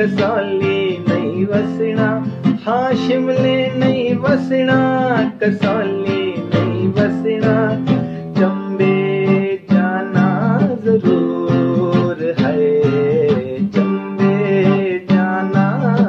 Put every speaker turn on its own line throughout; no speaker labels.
कसौली नहीं वसना, हाँ शिमले नहीं वसना, कसौली नहीं वसना, चंबे जाना जरूर है, चंबे जाना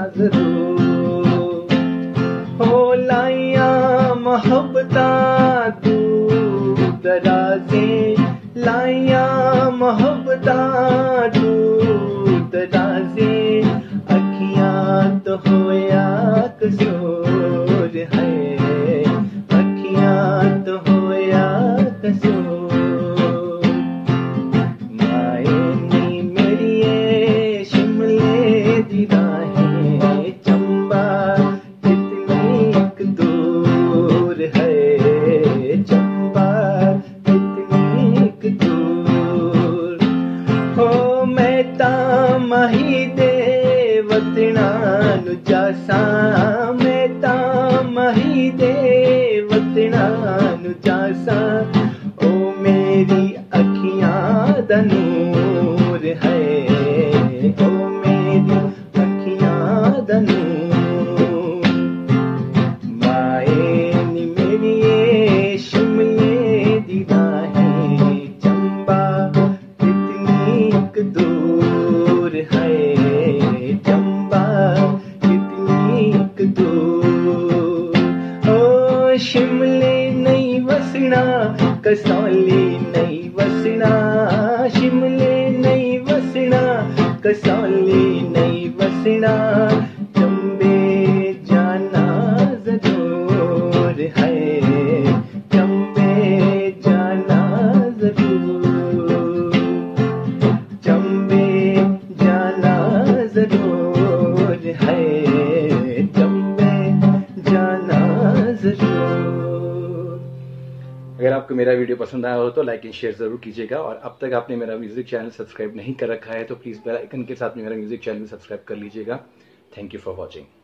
जरूर। हो लाइया मोहब्बता दूर दराजे, लाइया मोहब्बता दूर दराजे, अखियां तो होया कसूर है, अखियां तो होया कसूर। माए नी मेरी शिमले दी राहें, चंबा कितनी दूर है, चंबा कितनी दूर। हो मैं तामही दे वतना नु जासा, मैं तामही दे वतना नु जासा, ओ मेरी अखियां दा नूर है, ओ मेरी अखियां दा नूर। माए नी मेरी शिमले दी राहें, चंबा कितनी दूर है, चंबा कितनी दूर। ओ शिमले नहीं वसना, कसौली नहीं वसना, शिमले नहीं वसना, कसौली नहीं वसना, चंबे जाना जरूर है, चंबे जाना जरूर, चंबे जाना जरूर है, चंबे जाना जरूर। अगर आपको मेरा वीडियो पसंद आया हो तो लाइक एंड शेयर जरूर कीजिएगा, और अब तक आपने मेरा म्यूजिक चैनल सब्सक्राइब नहीं कर रखा है तो प्लीज बेल आइकन के साथ मेरा म्यूजिक चैनल सब्सक्राइब कर लीजिएगा। Thank you for watching.